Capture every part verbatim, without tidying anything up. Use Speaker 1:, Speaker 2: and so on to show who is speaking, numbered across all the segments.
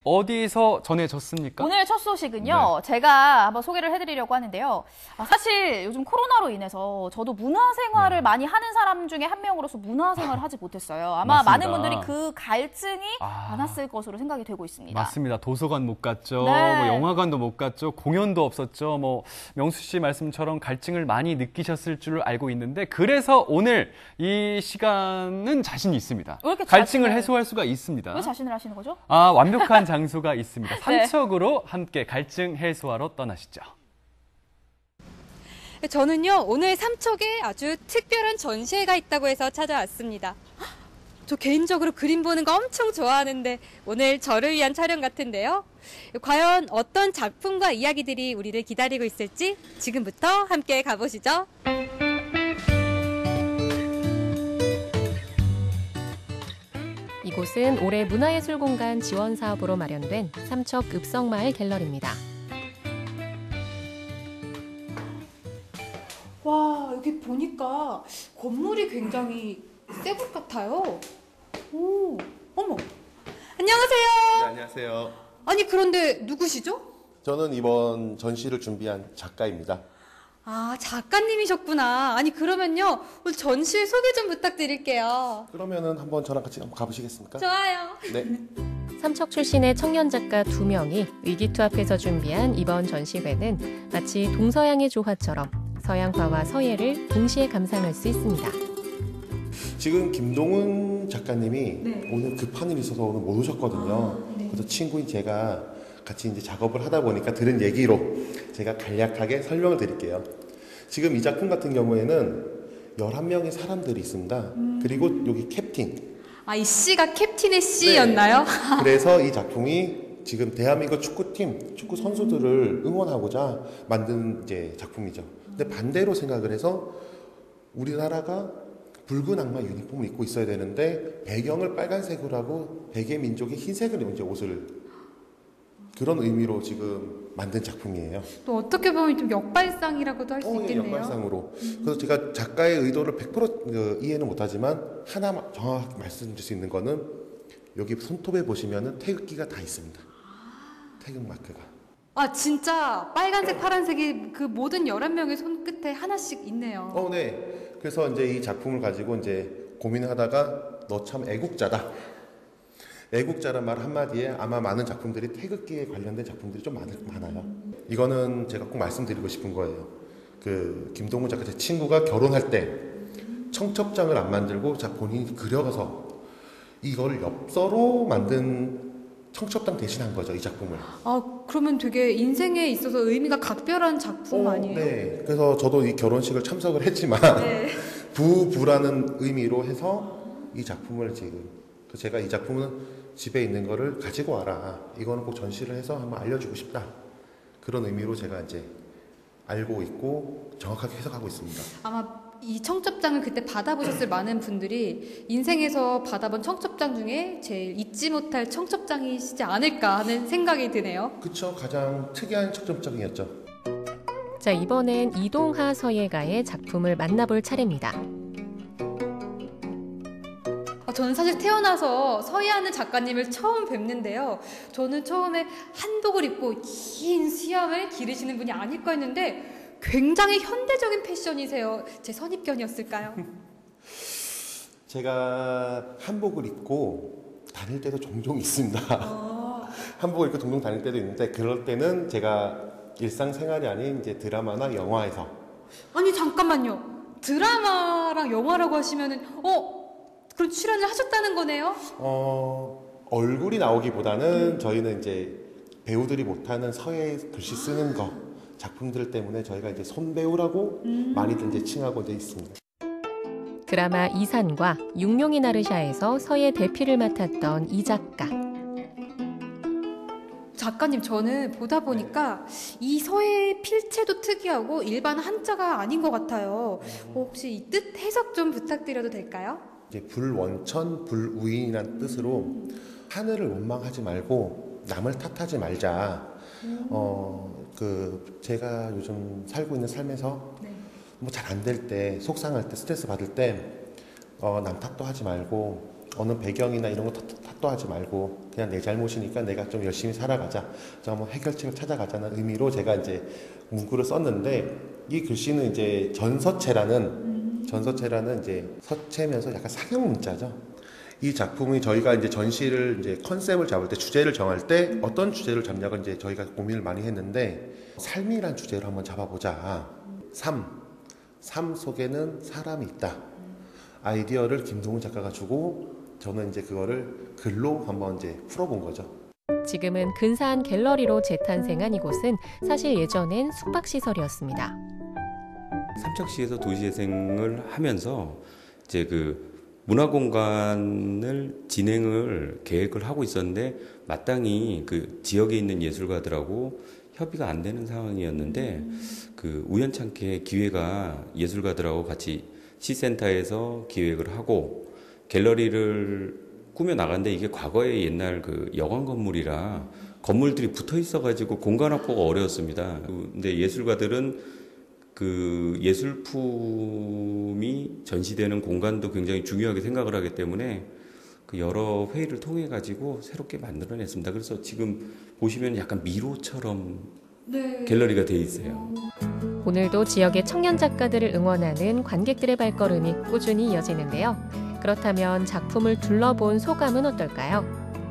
Speaker 1: 어디서 전해졌습니까?
Speaker 2: 오늘 첫 소식은요. 네. 제가 한번 소개를 해드리려고 하는데요. 아, 사실 요즘 코로나로 인해서 저도 문화생활을 네. 많이 하는 사람 중에 한 명으로서 문화생활을 하지 못했어요. 아마 맞습니다. 많은 분들이 그 갈증이 아, 많았을 것으로 생각이 되고 있습니다.
Speaker 1: 맞습니다. 도서관 못 갔죠.
Speaker 2: 네.
Speaker 1: 뭐 영화관도 못 갔죠. 공연도 없었죠. 뭐 명수 씨 말씀처럼 갈증을 많이 느끼셨을 줄 알고 있는데 그래서 오늘 이 시간은 자신이 있습니다.
Speaker 2: 왜 이렇게
Speaker 1: 갈증을
Speaker 2: 자신을,
Speaker 1: 해소할 수가 있습니다.
Speaker 2: 왜 자신을 하시는 거죠?
Speaker 1: 아, 완벽한 장소가 있습니다. 삼척으로 네. 함께 갈증 해소하러 떠나시죠.
Speaker 3: 저는요 오늘 삼척에 아주 특별한 전시회가 있다고 해서 찾아왔습니다. 저 개인적으로 그림 보는 거 엄청 좋아하는데 오늘 저를 위한 촬영 같은데요. 과연 어떤 작품과 이야기들이 우리를 기다리고 있을지 지금부터 함께 가보시죠.
Speaker 4: 이곳은 올해 문화예술공간 지원 사업으로 마련된 삼척 읍성마을 갤러리입니다.
Speaker 3: 와, 여기 보니까 건물이 굉장히 새 것 같아요. 오, 어머. 안녕하세요.
Speaker 5: 네, 안녕하세요.
Speaker 3: 아니, 그런데 누구시죠?
Speaker 5: 저는 이번 전시를 준비한 작가입니다.
Speaker 3: 아, 작가님이셨구나. 아니, 그러면요 오늘 전시 소개 좀 부탁드릴게요.
Speaker 5: 그러면은 한번 저랑 같이 한번 가보시겠습니까?
Speaker 3: 좋아요.
Speaker 5: 네.
Speaker 4: 삼척 출신의 청년 작가 두 명이 의기투합해서 준비한 이번 전시회는 마치 동서양의 조화처럼 서양화와 서예를 동시에 감상할 수 있습니다.
Speaker 5: 지금 김동훈 작가님이
Speaker 3: 네.
Speaker 5: 오늘 급한 일이 있어서 오늘 못 오셨거든요.
Speaker 3: 아, 네.
Speaker 5: 그래서 친구인 제가 같이 이제 작업을 하다 보니까 들은 얘기로 제가 간략하게 설명을 드릴게요. 지금 이 작품 같은 경우에는 열한 명의 사람들이 있습니다. 음. 그리고 여기 캡틴.
Speaker 3: 아, 이 씨가 캡틴의 씨였나요?
Speaker 5: 네. 그래서 이 작품이 지금 대한민국 축구팀, 축구 선수들을 응원하고자 만든 이제 작품이죠. 근데 반대로 생각을 해서 우리나라가 붉은 악마 유니폼을 입고 있어야 되는데 배경을 빨간색으로 하고 백의 민족이 흰색을 이제 옷을 그런 의미로 지금 만든 작품이에요.
Speaker 3: 또 어떻게 보면 좀 역발상이라고도 할 수
Speaker 5: 어,
Speaker 3: 있겠네요.
Speaker 5: 예, 역발상으로. 음. 그래서 제가 작가의 의도를 백 퍼센트 이해는 못하지만 하나 정확하게 말씀드릴 수 있는 거는 여기 손톱에 보시면은 태극기가 다 있습니다. 태극 마크가.
Speaker 3: 아, 진짜 빨간색, 파란색이 그 모든 열한 명의 손끝에 하나씩 있네요.
Speaker 5: 어, 네. 그래서 이제 이 작품을 가지고 이제 고민을 하다가 너 참 애국자다. 애국자란 말 한마디에 아마 많은 작품들이 태극기에 관련된 작품들이 좀 많, 많아요. 이거는 제가 꼭 말씀드리고 싶은 거예요. 그 김동훈 작가 제 친구가 결혼할 때 청첩장을 안 만들고 자 본인이 그려가서 이걸 엽서로 만든 청첩장 대신한 거죠, 이 작품을.
Speaker 3: 아, 그러면 되게 인생에 있어서 의미가 각별한 작품
Speaker 5: 어,
Speaker 3: 아니에요?
Speaker 5: 네. 그래서 저도 이 결혼식을 참석을 했지만
Speaker 3: 네.
Speaker 5: 부부라는 의미로 해서 이 작품을 지금 제가 이 작품은 집에 있는 거를 가지고 와라. 이거는 꼭 전시를 해서 한번 알려주고 싶다. 그런 의미로 제가 이제 알고 있고 정확하게 해석하고 있습니다.
Speaker 3: 아마 이 청첩장을 그때 받아보셨을 많은 분들이 인생에서 받아본 청첩장 중에 제일 잊지 못할 청첩장이시지 않을까 하는 생각이 드네요.
Speaker 5: 그렇죠. 가장 특이한 청첩장이었죠.
Speaker 4: 자, 이번엔 이동하 서예가의 작품을 만나볼 차례입니다.
Speaker 3: 저는 사실 태어나서 서예하는 작가님을 처음 뵙는데요. 저는 처음에 한복을 입고 긴 수염을 기르시는 분이 아닐까 했는데 굉장히 현대적인 패션이세요. 제 선입견이었을까요?
Speaker 5: 제가 한복을 입고 다닐 때도 종종 있습니다.
Speaker 3: 어...
Speaker 5: 한복을 입고 종종 다닐 때도 있는데 그럴 때는 제가 일상생활이 아닌 이제 드라마나 영화에서.
Speaker 3: 아니 잠깐만요. 드라마랑 영화라고 하시면은 어? 그럼 출연을 하셨다는 거네요?
Speaker 5: 어, 얼굴이 나오기보다는 저희는 이제 배우들이 못하는 서예 글씨 쓰는 거 작품들 때문에 저희가 이제 손배우라고 음. 많이들 이제 칭하고 이제 있습니다.
Speaker 4: 드라마 이산과 육룡이 나르샤에서 서예 대피를 맡았던 이 작가.
Speaker 3: 작가님, 저는 보다 보니까 이 서예 필체도 특이하고 일반 한자가 아닌 것 같아요. 어, 혹시 이 뜻 해석 좀 부탁드려도 될까요?
Speaker 5: 이제 불원천, 불우인이라는 뜻으로 하늘을 원망하지 말고 남을 탓하지 말자. 음. 어, 그 제가 요즘 살고 있는 삶에서 네. 뭐 잘 안 될 때, 속상할 때, 스트레스 받을 때 어, 남 탓도 하지 말고 어느 배경이나 이런 거 탓, 탓, 탁도하지 말고 그냥 내 잘못이니까 내가 좀 열심히 살아가자. 좀 한번 해결책을 찾아가자는 의미로 제가 이제 문구를 썼는데 이 글씨는 이제 전서체라는 전서체라는 이제 서체면서 약간 상형 문자죠. 이 작품이 저희가 이제 전시를 이제 컨셉을 잡을 때 주제를 정할 때 어떤 주제를 잡냐고 이제 저희가 고민을 많이 했는데 삶이란 주제로 한번 잡아보자. 삶, 삶 속에는 사람이 있다. 아이디어를 김동훈 작가가 주고 저는 이제 그거를 글로 한번 이제 풀어본 거죠.
Speaker 4: 지금은 근사한 갤러리로 재탄생한 이곳은 사실 예전엔 숙박시설이었습니다.
Speaker 6: 삼척시에서 도시재생을 하면서 이제 그 문화공간을 진행을 계획을 하고 있었는데 마땅히 그 지역에 있는 예술가들하고 협의가 안 되는 상황이었는데 그 우연찮게 기회가 예술가들하고 같이 시센터에서 기획을 하고 갤러리를 꾸며 나갔는데 이게 과거의 옛날 그 여관 건물이라 건물들이 붙어 있어가지고 공간 확보가 어려웠습니다. 근데 예술가들은 그 예술품이 전시되는 공간도 굉장히 중요하게 생각을 하기 때문에 그 여러 회의를 통해 가지고 새롭게 만들어냈습니다. 그래서 지금 보시면 약간 미로처럼 네. 갤러리가 돼 있어요.
Speaker 4: 오늘도 지역의 청년 작가들을 응원하는 관객들의 발걸음이 꾸준히 이어지는데요. 그렇다면 작품을 둘러본 소감은 어떨까요?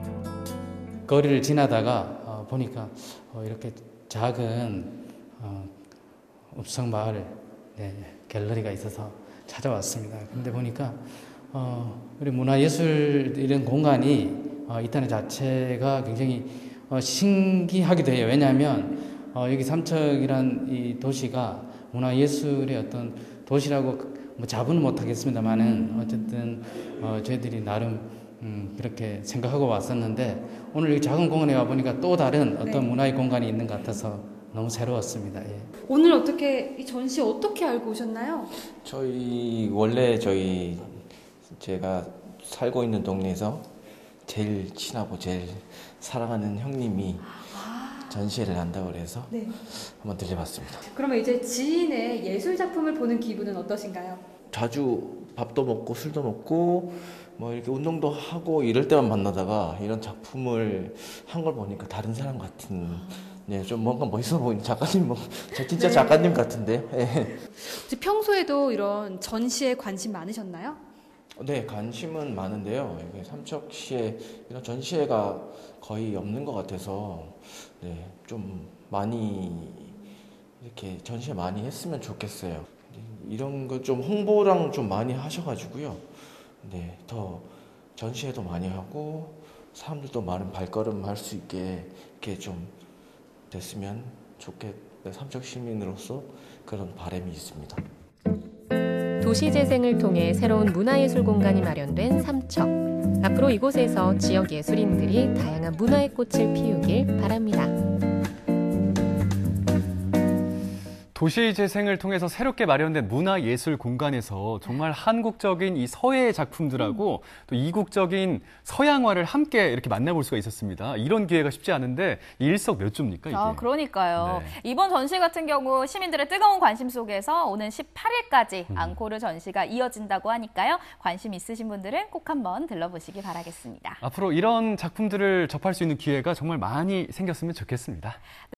Speaker 7: 거리를 지나다가 어, 보니까 어, 이렇게 작은 어, 읍성마을 네, 갤러리가 있어서 찾아왔습니다. 근데 보니까 어, 우리 문화예술 이런 공간이 어, 있다는 자체가 굉장히 어, 신기하기도 해요. 왜냐하면 어, 여기 삼척이란 이 도시가 문화예술의 어떤 도시라고 뭐 자부는 못하겠습니다만은 어쨌든 어, 저희들이 나름 음, 그렇게 생각하고 왔었는데 오늘 이 작은 공원에 와 보니까 또 다른 어떤 네. 문화의 공간이 있는 것 같아서 너무 새로웠습니다. 예.
Speaker 8: 오늘 어떻게 이 전시 어떻게 알고 오셨나요?
Speaker 9: 저희 원래 저희 제가 살고 있는 동네에서 제일 친하고 제일 사랑하는 형님이 아. 전시회를 한다고 그래서 네. 한번 들려봤습니다.
Speaker 8: 그러면 이제 지인의 예술 작품을 보는 기분은 어떠신가요?
Speaker 9: 자주 밥도 먹고 술도 먹고 뭐 이렇게 운동도 하고 이럴 때만 만나다가 이런 작품을 한 걸 보니까 다른 사람 같은 네, 좀 뭔가 멋있어 보이는 작가님, 뭐, 저 진짜 네. 작가님 같은데요. 네.
Speaker 8: 평소에도 이런 전시에 관심 많으셨나요?
Speaker 9: 네, 관심은 많은데요. 여기 삼척시에 이런 전시회가 거의 없는 것 같아서 네, 좀 많이 이렇게 전시회 많이 했으면 좋겠어요. 이런 거 좀 홍보랑 좀 많이 하셔가지고요. 네, 더 전시회도 많이 하고 사람들도 많은 발걸음 할 수 있게 이렇게 좀 됐으면 좋겠, 삼척 시민으로서 그런 바람이 있습니다.
Speaker 4: 도시재생을 통해 새로운 문화예술 공간이 마련된 삼척. 앞으로 이곳에서 지역 예술인들이 다양한 문화의 꽃을 피우길 바랍니다.
Speaker 1: 도시 재생을 통해서 새롭게 마련된 문화예술 공간에서 정말 한국적인 이 서예의 작품들하고 또 이국적인 서양화를 함께 이렇게 만나볼 수가 있었습니다. 이런 기회가 쉽지 않은데 일석몇조입니까 이게?
Speaker 2: 아, 그러니까요.
Speaker 1: 네.
Speaker 2: 이번 전시 같은 경우 시민들의 뜨거운 관심 속에서 오는 십팔일까지 음. 앙코르 전시가 이어진다고 하니까요. 관심 있으신 분들은 꼭 한번 들러보시기 바라겠습니다.
Speaker 1: 앞으로 이런 작품들을 접할 수 있는 기회가 정말 많이 생겼으면 좋겠습니다.